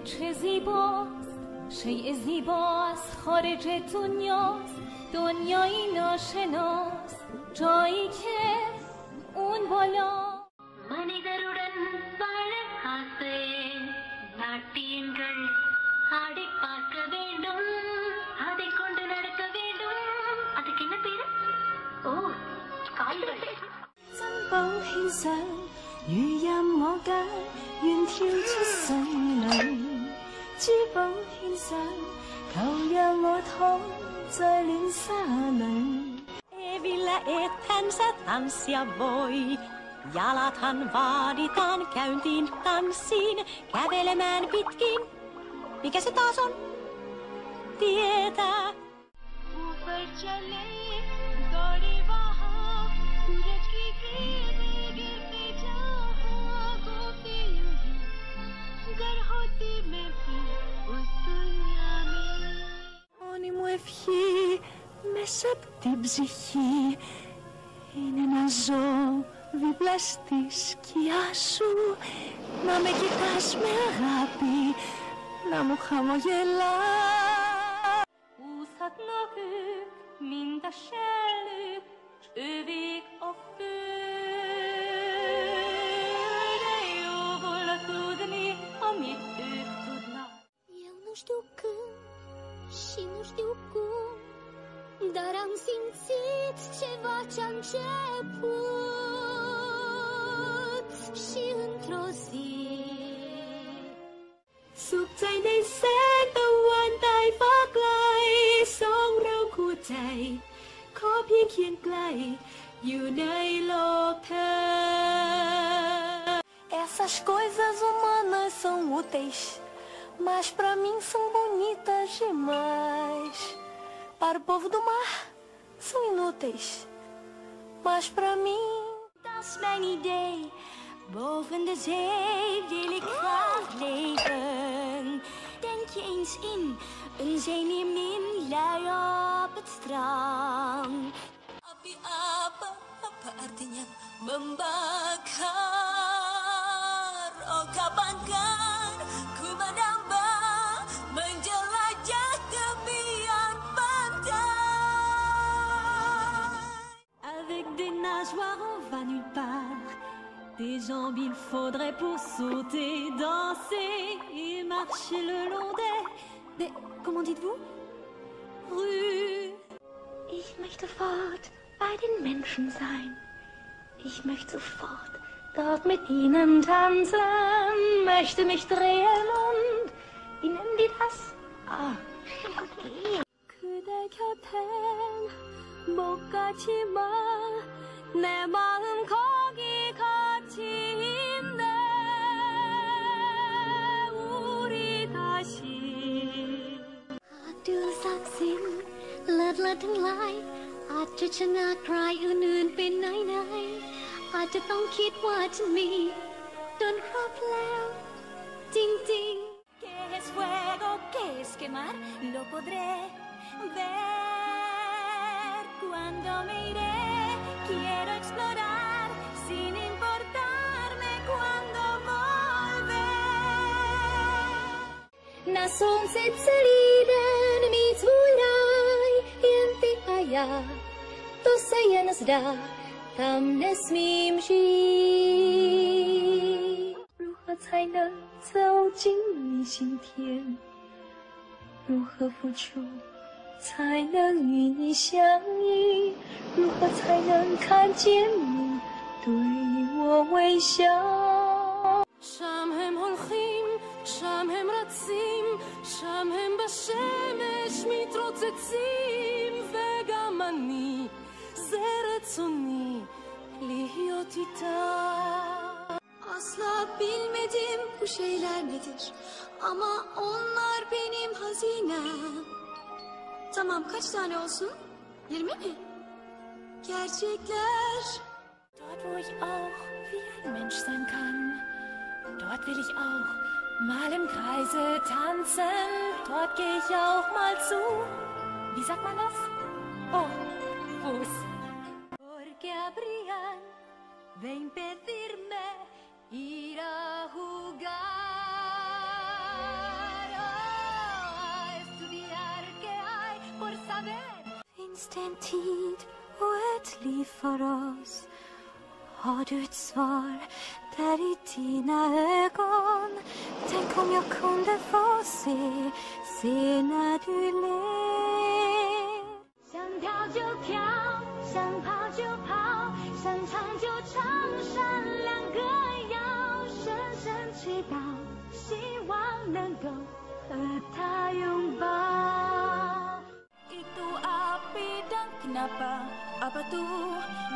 چه زیباست شیء زیباست خارج دنیاست دنیایی ناشناس جایی که اون بالا மனிதருடன் வாழ ஆசை நாட்டியங்கள் ஆடி பார்க்க வேண்டும் அதை கொண்டு நடக்க வேண்டும் அதுக்கு என்ன பேரு ஓ கால்கள் 珍寶獻上，如任我揀，願跳出水裏。珠寶獻上，求讓我躺在暖沙裏。Evillä ethän sä tanssia voi. Jalathan vaaditaan käyntiin tanssiin, kävelemään pitkin. Mikä se taas on? Tietää. ऊपर चले दौड़े वहाँ सूरज की किरणें गिरते जहाँ होती यूं ही गर होती मैं भी उस दुनिया में. Μόνη μου ευχή μέσα απ' την ψυχή είναι να ζω δίπλα στη σκιά σου, να με κοιτάς με αγάπη, να μου χαμογελάς. Osat något minta kärlek övig och för dig och voltod mi och mitt utodna. Eu nu știu când și nu știu cum, dar am simțit ceva ce-a început și într-o zi สุขใจในแสงตะวันใต้ฟ้าไกลสองเราคู่ใจขอเพียงเคียงใกล้อยู่ในโลกเธอ Essas coisas humanas são úteis, mas pra mim são bonitas demais. Para o povo do mar são inúteis, mas pra mim das mijn idee. Boven de zee wil ik graag leven. Denk je eens in een zeemeermin lui op het strand. Api apa artinya membakar? Oh kapankah ku menambah menjelajah tepian pantai. Avec des nageoires on va nulle part. Des jambes il faudrait pour sauter, danser et marcher le long des comment dites-vous? Rue. Ich möchte fort bei den Menschen sein. Ich möchte sofort dort mit ihnen tanzen, möchte mich drehen und ihnen die das 그대 곁엔 못 가지만 내 마음 거기 같이 있네. 우리 다시 ดูสักสิ้นเลิศทั้งหลายอาจจะชนะใครอื่นๆเป็นไหนอาจจะต้องคิดว่าฉันมีโดนครอบแล้วจริงๆ Que es fuego, que es quemar, lo podré ver cuando me iré. Quiero explorar sin importarme cuando volver. Na sunce celý den mít svůj ráj, jen ty a já, to se jen zdá, tam nesmím žít. 如何才能走进你心田？如何付出才能与你相依？如何才能看见你对我微笑？ שם הם הולכים, שם הם רצים, שם הם בשמש מתרוצצים, וגם אני, זה רצוני להיות איתה. Asla bilmedim bu şeyler nedir, ama onlar benim hazinem. Tamam, kaç tane olsun? 20 mi? Gerçekler. Dort wo ich auch wie ein Mensch sein kann, dort will ich auch mal im Kreise tanzen, dort gehe ich auch mal zu. Wie sagt man das? Oh, Fuß. Porque habrían de impedirme ir a jugar. Finns det en tid och ett liv för oss? Har du ett svar där i dina ögon? Tänk om jag kunde få se när du ler. 想跳就跳，想跑就跑，想唱就唱，闪亮歌谣，深深祈祷，希望能够和他拥抱。Itu api dan kenapa? Apa tuh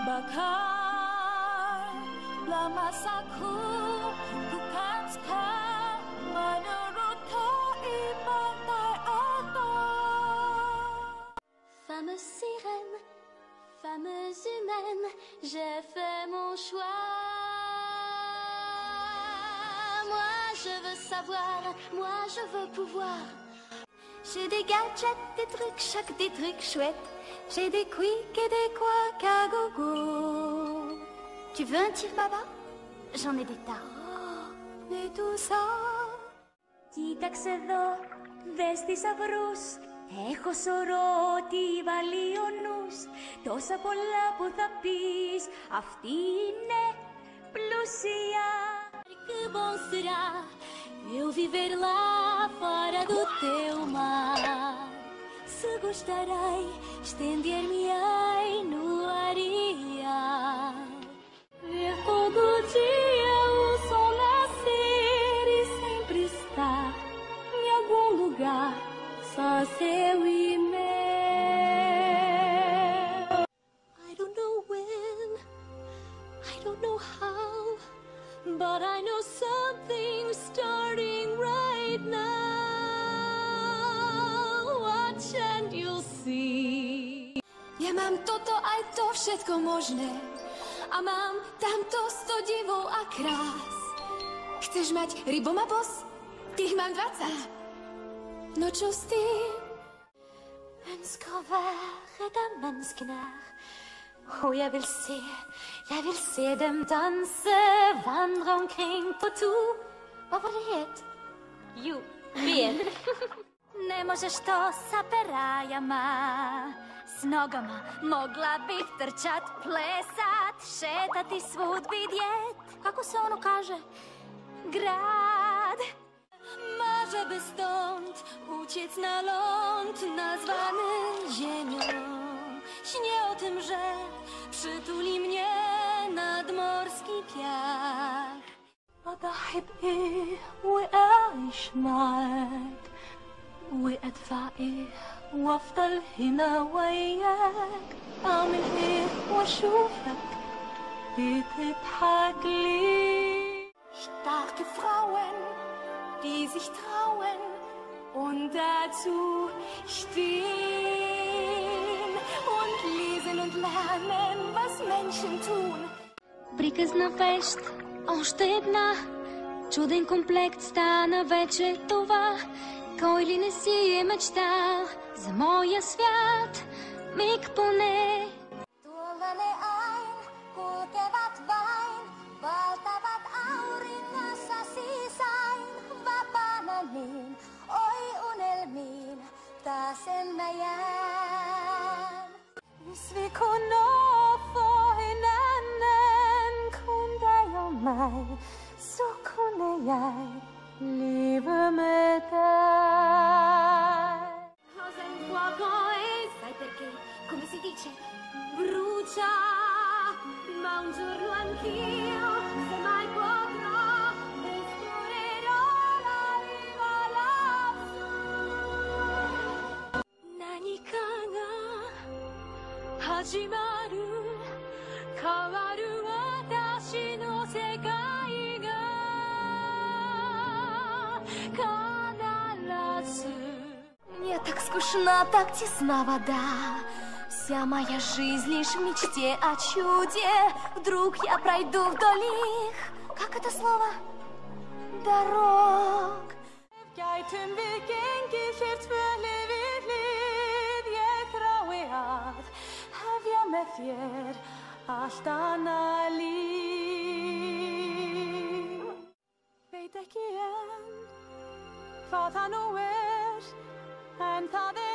bakar? Belah masaku, bukan sekarang menurut keibantai atas. Fameuse sirène, fameuse humaine, j'ai fait mon choix. Moi je veux savoir, moi je veux pouvoir. J'ai des gadgets, des trucs chocs, des trucs chouettes. J'ai des quicks et des couacs à gogo. Tu veux un tire-baba? J'en ai des tas. Mais tout ça. Κοίταξε εδώ, δες θησαυρούς. Έχω σωρό τι βάλει ο νους. Τόσα πολλά που θα πεις, αυτή είναι πλούσια. Que bom será eu viver lá fora do teu mar. Se gostarei, estender-me-ei no areia. Ver todo dia o sol nascer e sempre estar em algum lugar, só seu e meu. I don't know when, I don't know how, but I know something's starting right now. Watch and you'll see. Ja mám toto aj to všetko možné a mám tamto 100 divov a krás. Chceš mať rybomabos? Tých mám 20. No čo s tým? Ønsker å være den mennesken er. Och jag vill se dem dansa, vandra omkring på to. Vad var det het? Jo, ben. Не можеш то саперая ма. С ногама могла бих трчат, плесат, шетати свуд видjet. Како се оно каже? Grad. Może by stąd uciec na ląd nazwany ziemią. Śnię o tym, że przytuli mnie nadmorski piach. أضحي بإيه وأعيش معاك وأدفع إيه وأفضل هنا وياك. أعمل إيه وأشوفك بتضحك ليه. Starke Frauen, die sich trauen und dazu stehen und lesen und lernen, was Menschen tun. Приказна вещ, още една. Чуден комплект стана вече това. Кой ли не си е мечтал за моя свят? Миг поне. Tuollainen ain kulkevat vain, valtavat auringossa sisain. Vapaana niin, oi unelmiin, taasen mä jään. Hvis vi kunne få hinanden, kun dig og mig, så kunne jeg leve med dig. Cosa un fuoco e sai perché, come si dice, brucia, ma un giorno anch'io, se mai potrò, esplorerò la riva lassù. 何かが始まる、変わる私の世界が必ず. Мне так скучно, так тесна вода. Вся моя жизнь лишь в мечте о чуде. Вдруг я пройду вдоль их, как это слово? Дорог. Gætum við gengið hér tvö hlið við hlið. Ég þrái að hefja með þér allt annað líf. Veit ekki enn hvað það nú en það